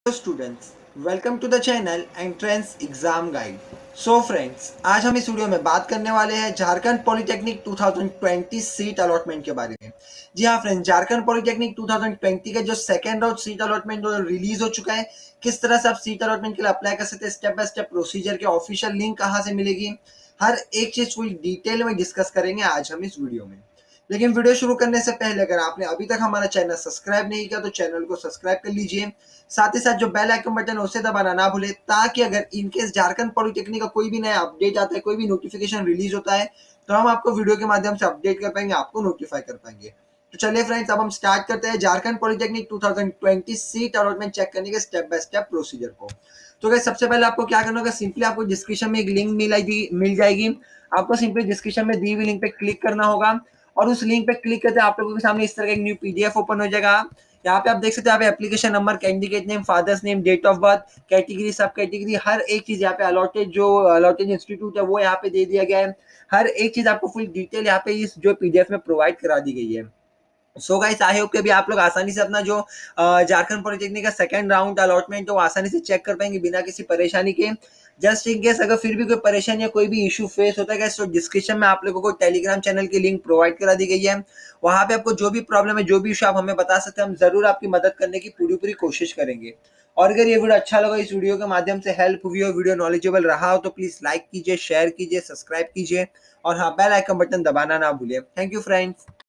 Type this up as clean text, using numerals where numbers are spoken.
Students, welcome to the channel entrance exam guide. So friends, आज हम इस video में बात करने वाले हैं झारखंड पॉलिटेक्निक 2020 सीट अलॉटमेंट के बारे में। जी हाँ फ्रेंड्स, झारखंड पॉलिटेक्निक 2020 का जो second round seat allotment release हो चुका है। किस तरह से आप सीट अलॉटमेंट के लिए अप्लाई कर सकते हैं, स्टेप बाय स्टेप प्रोसीजर के ऑफिशियल लिंक कहाँ से मिलेगी, हर एक चीज फुल डिटेल में डिस्कस करेंगे आज हम इस वीडियो में। लेकिन वीडियो शुरू करने से पहले अगर आपने अभी तक हमारा चैनल सब्सक्राइब नहीं किया तो चैनल को सब्सक्राइब कर लीजिए। साथ ही साथ जो बेल आइकन बटन है उसे दबाना ना भूले, ताकि अगर इनकेस झारखंड पॉलिटेक्निक का कोई भी नया अपडेट आता है, कोई भी नोटिफिकेशन रिलीज होता है, तो हम आपको वीडियो के माध्यम से अपडेट कर पाएंगे, आपको नोटिफाई कर पाएंगे। तो चलिए फ्रेंड्स, अब हम स्टार्ट करते हैं Jharkhand polytechnic 2020 seat allotment check करने के स्टेप बाय स्टेप प्रोसीजर को। तो गाइस, सबसे पहले आपको क्या करना होगा, सिंपली आपको डिस्क्रिप्शन में एक लिंक मिल जाएगी। आपको सिंपली डिस्क्रिप्शन में दी हुई लिंक पे क्लिक करना होगा और उस लिंक पे क्लिक करते आप लोगों के सामने इस तरह का एक न्यू पीडीएफ ओपन हो जाएगा। यहाँ पे आप देख सकते हैं, यहाँ पे application number, candidate name, father's name, date of birth, category, sub category, हर एक चीज यहाँ पे अलॉटेड इंस्टीट्यूट है वो यहाँ पे दे दिया गया है। हर एक चीज आपको फुल डिटेल यहाँ पे इस जो पीडीएफ में प्रोवाइड करा दी गई है। सो गाइस, आई होप कि भी आप लोग आसानी से अपना जो झारखंड पॉलिटेक्निक का सेकंड राउंड अलॉटमेंट है वो आसानी से चेक कर पाएंगे बिना किसी परेशानी के। जस्ट इन केस अगर फिर भी कोई परेशानी या कोई भी इशू फेस होता है गाइस, तो डिस्क्रिप्शन में आप लोगों को टेलीग्राम चैनल की लिंक प्रोवाइड करा दी गई है। वहां पे आपको जो भी प्रॉब्लम है, जो भी इशू, आप हमें बता सकते हैं, हम जरूर आपकी मदद करने की पूरी पूरी कोशिश करेंगे। और अगर ये वीडियो अच्छा लगा, इस वीडियो के माध्यम से हेल्प हुई हो, वीडियो नॉलेजेबल रहा हो, तो प्लीज लाइक कीजिए, शेयर कीजिए, सब्सक्राइब कीजिए और हाँ, बेल आइकन बटन दबाना ना भूलिए। Thank you friends.